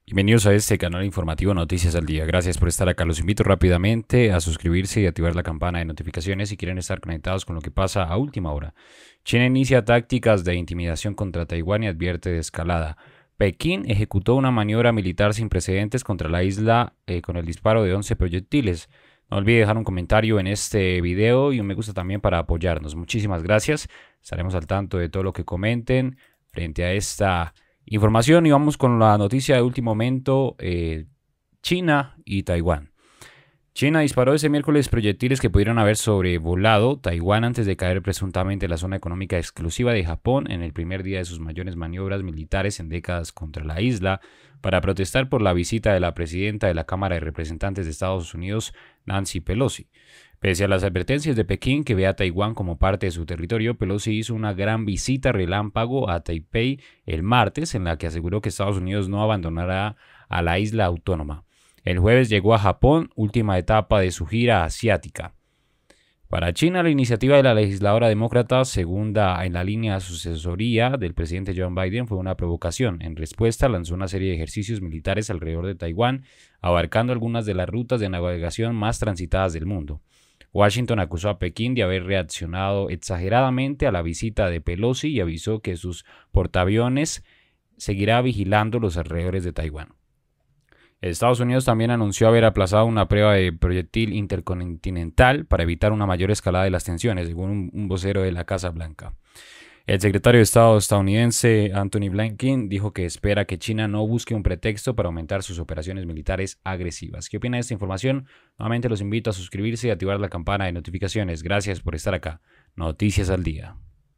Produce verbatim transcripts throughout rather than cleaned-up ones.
Bienvenidos a este canal informativo Noticias al Día. Gracias por estar acá. Los invito rápidamente a suscribirse y activar la campana de notificaciones si quieren estar conectados con lo que pasa a última hora. China inicia tácticas de intimidación contra Taiwán y advierte de escalada. Pekín ejecutó una maniobra militar sin precedentes contra la isla eh, con el disparo de once proyectiles. No olvide dejar un comentario en este video y un me gusta también para apoyarnos. Muchísimas gracias. Estaremos al tanto de todo lo que comenten frente a esta información y vamos con la noticia de último momento, eh, China y Taiwán. China disparó ese miércoles proyectiles que pudieron haber sobrevolado Taiwán antes de caer presuntamente en la zona económica exclusiva de Japón en el primer día de sus mayores maniobras militares en décadas contra la isla para protestar por la visita de la presidenta de la Cámara de Representantes de Estados Unidos, Nancy Pelosi. Pese a las advertencias de Pekín que ve a Taiwán como parte de su territorio, Pelosi hizo una gran visita relámpago a Taipei el martes en la que aseguró que Estados Unidos no abandonará a la isla autónoma. El jueves llegó a Japón, última etapa de su gira asiática. Para China, la iniciativa de la legisladora demócrata, segunda en la línea sucesoría del presidente Joe Biden, fue una provocación. En respuesta, lanzó una serie de ejercicios militares alrededor de Taiwán, abarcando algunas de las rutas de navegación más transitadas del mundo. Washington acusó a Pekín de haber reaccionado exageradamente a la visita de Pelosi y avisó que sus portaaviones seguirá vigilando los alrededores de Taiwán. Estados Unidos también anunció haber aplazado una prueba de proyectil intercontinental para evitar una mayor escalada de las tensiones, según un, un vocero de la Casa Blanca. El secretario de Estado estadounidense Antony Blinken dijo que espera que China no busque un pretexto para aumentar sus operaciones militares agresivas. ¿Qué opina de esta información? Nuevamente los invito a suscribirse y activar la campana de notificaciones. Gracias por estar acá. Noticias al Día.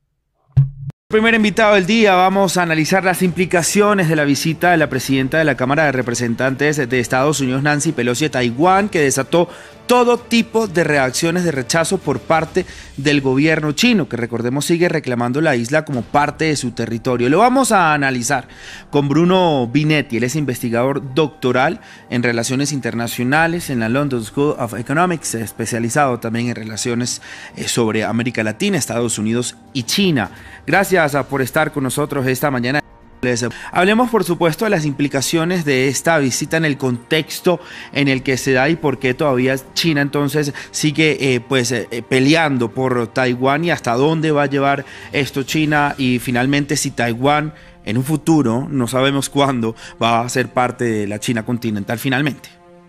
Primer invitado del día, vamos a analizar las implicaciones de la visita de la presidenta de la Cámara de Representantes de Estados Unidos, Nancy Pelosi, a Taiwán, que desató todo tipo de reacciones de rechazo por parte del gobierno chino, que recordemos sigue reclamando la isla como parte de su territorio. Lo vamos a analizar con Bruno Binetti, él es investigador doctoral en relaciones internacionales en la London School of Economics, especializado también en relaciones sobre América Latina, Estados Unidos y China. Gracias por estar con nosotros esta mañana. Hablemos por supuesto de las implicaciones de esta visita en el contexto en el que se da y por qué todavía China entonces sigue eh, pues eh, peleando por Taiwán y hasta dónde va a llevar esto China y finalmente si Taiwán en un futuro, no sabemos cuándo, va a ser parte de la China continental finalmente.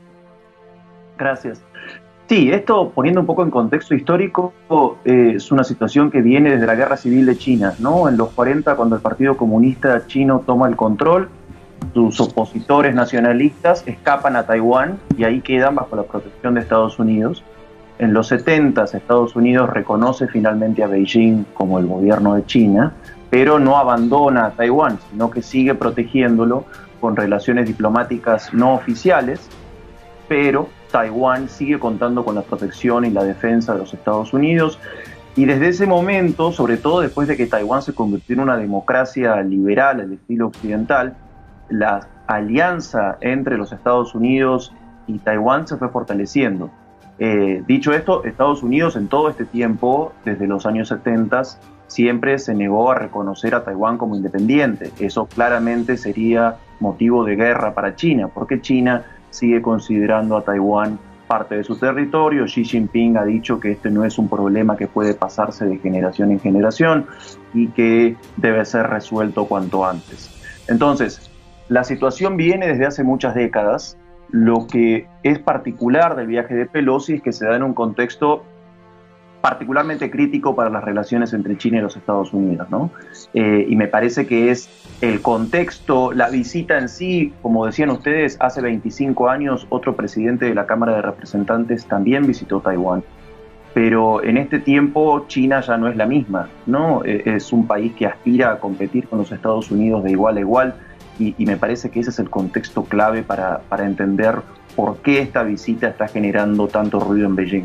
Gracias. Sí, esto poniendo un poco en contexto histórico, eh, es una situación que viene desde la Guerra Civil de China, ¿no? En los cuarenta, cuando el Partido Comunista Chino toma el control, sus opositores nacionalistas escapan a Taiwán y ahí quedan bajo la protección de Estados Unidos. En los setenta, Estados Unidos reconoce finalmente a Beijing como el gobierno de China, pero no abandona a Taiwán, sino que sigue protegiéndolo con relaciones diplomáticas no oficiales, pero Taiwán sigue contando con la protección y la defensa de los Estados Unidos. Y desde ese momento, sobre todo después de que Taiwán se convirtió en una democracia liberal al estilo occidental, la alianza entre los Estados Unidos y Taiwán se fue fortaleciendo. Eh, dicho esto, Estados Unidos en todo este tiempo, desde los años setenta, siempre se negó a reconocer a Taiwán como independiente. Eso claramente sería motivo de guerra para China, porque China sigue considerando a Taiwán parte de su territorio. Xi Jinping ha dicho que este no es un problema que puede pasarse de generación en generación y que debe ser resuelto cuanto antes. Entonces, la situación viene desde hace muchas décadas. Lo que es particular del viaje de Pelosi es que se da en un contexto particularmente crítico para las relaciones entre China y los Estados Unidos, ¿no? Eh, y me parece que es el contexto, la visita en sí, como decían ustedes, hace veinticinco años otro presidente de la Cámara de Representantes también visitó Taiwán, pero en este tiempo China ya no es la misma, ¿no? Eh, es un país que aspira a competir con los Estados Unidos de igual a igual y, y me parece que ese es el contexto clave para, para entender por qué esta visita está generando tanto ruido en Beijing.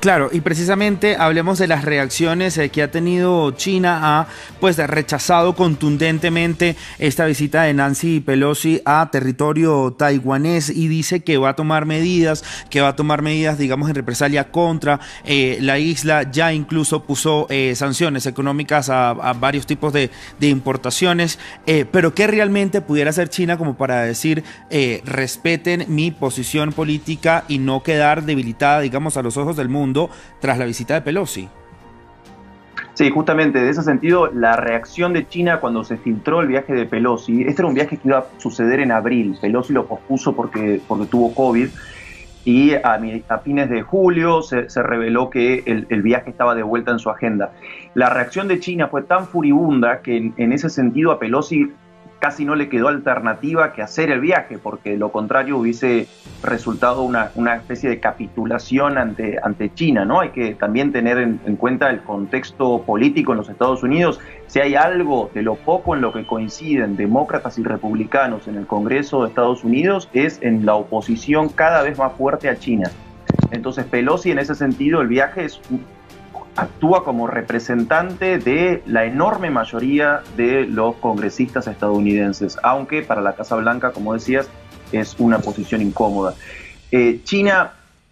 Claro, y precisamente hablemos de las reacciones eh, que ha tenido China. Ha pues rechazado contundentemente esta visita de Nancy Pelosi a territorio taiwanés y dice que va a tomar medidas, que va a tomar medidas, digamos, en represalia contra eh, la isla. Ya incluso puso eh, sanciones económicas a, a varios tipos de, de importaciones. Eh, pero ¿qué realmente pudiera hacer China como para decir eh, respeten mi posición política y no quedar debilitada, digamos, a los ojos del mundo tras la visita de Pelosi? Sí, justamente, de ese sentido, la reacción de China cuando se filtró el viaje de Pelosi, este era un viaje que iba a suceder en abril, Pelosi lo pospuso porque, porque tuvo COVID, y a, a fines de julio se, se reveló que el, el viaje estaba de vuelta en su agenda. La reacción de China fue tan furibunda que en, en ese sentido a Pelosi casi no le quedó alternativa que hacer el viaje, porque de lo contrario hubiese resultado una, una especie de capitulación ante, ante China, ¿no? Hay que también tener en, en cuenta el contexto político en los Estados Unidos. Si hay algo de lo poco en lo que coinciden demócratas y republicanos en el Congreso de Estados Unidos, es en la oposición cada vez más fuerte a China. Entonces Pelosi, en ese sentido, el viaje es... actúa como representante de la enorme mayoría de los congresistas estadounidenses, aunque para la Casa Blanca, como decías, es una posición incómoda. Eh, China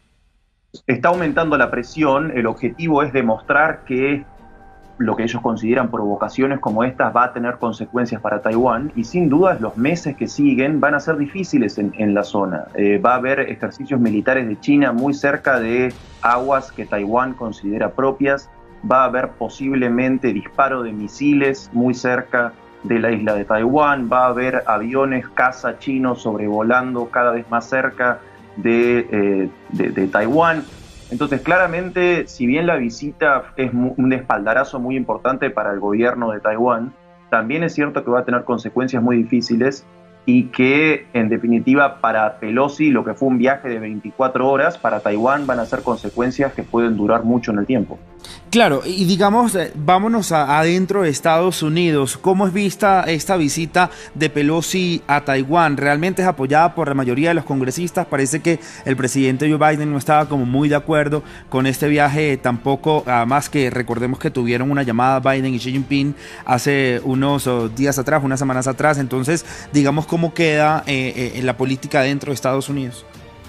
está aumentando la presión, el objetivo es demostrar que lo que ellos consideran provocaciones como estas va a tener consecuencias para Taiwán, y sin dudas los meses que siguen van a ser difíciles en, en la zona. Eh, va a haber ejercicios militares de China muy cerca de aguas que Taiwán considera propias, va a haber posiblemente disparo de misiles muy cerca de la isla de Taiwán, va a haber aviones caza chinos sobrevolando cada vez más cerca de, eh, de, de Taiwán. Entonces, claramente, si bien la visita es un espaldarazo muy importante para el gobierno de Taiwán, también es cierto que va a tener consecuencias muy difíciles y que, en definitiva, para Pelosi, lo que fue un viaje de veinticuatro horas, para Taiwán van a ser consecuencias que pueden durar mucho en el tiempo. Claro, y digamos, eh, vámonos a, adentro de Estados Unidos. ¿Cómo es vista esta visita de Pelosi a Taiwán? ¿Realmente es apoyada por la mayoría de los congresistas? Parece que el presidente Joe Biden no estaba como muy de acuerdo con este viaje tampoco, además que recordemos que tuvieron una llamada Biden y Xi Jinping hace unos oh, días atrás, unas semanas atrás. Entonces, digamos, ¿cómo queda eh, eh, la política dentro de Estados Unidos?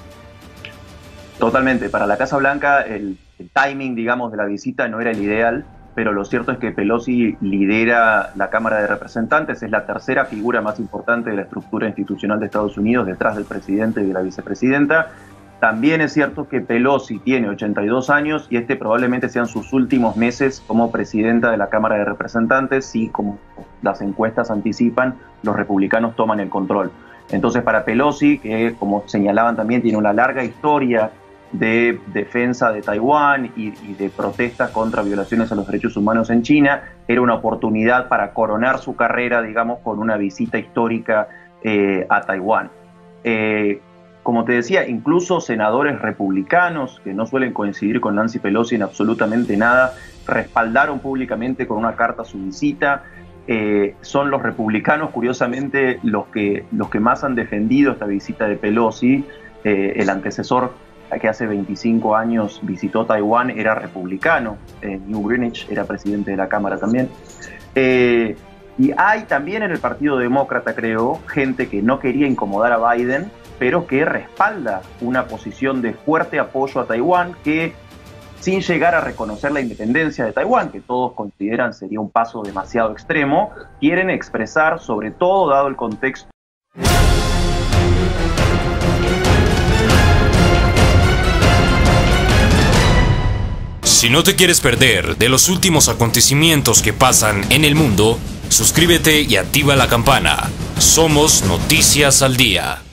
Totalmente. Para la Casa Blanca el, el timing, digamos, de la visita no era el ideal, pero lo cierto es que Pelosi lidera la Cámara de Representantes, es la tercera figura más importante de la estructura institucional de Estados Unidos, detrás del presidente y de la vicepresidenta. También es cierto que Pelosi tiene ochenta y dos años y este probablemente sean sus últimos meses como presidenta de la Cámara de Representantes, si, como las encuestas anticipan, los republicanos toman el control. Entonces, para Pelosi, que como señalaban también tiene una larga historia de defensa de Taiwán y, y de protestas contra violaciones a los derechos humanos en China, era una oportunidad para coronar su carrera, digamos, con una visita histórica eh, a Taiwán. Eh, como te decía, incluso senadores republicanos, que no suelen coincidir con Nancy Pelosi en absolutamente nada, respaldaron públicamente con una carta su visita. Eh, son los republicanos, curiosamente, los que, los que más han defendido esta visita de Pelosi. Eh, el antecesor, que hace veinticinco años visitó Taiwán, era republicano. Eh, Newt Gingrich era presidente de la Cámara también. Eh, y hay también en el Partido Demócrata, creo, gente que no quería incomodar a Biden, pero que respalda una posición de fuerte apoyo a Taiwán, que sin llegar a reconocer la independencia de Taiwán, que todos consideran sería un paso demasiado extremo, quieren expresar, sobre todo dado el contexto. Si no te quieres perder de los últimos acontecimientos que pasan en el mundo, suscríbete y activa la campana. Somos Noticias al Día.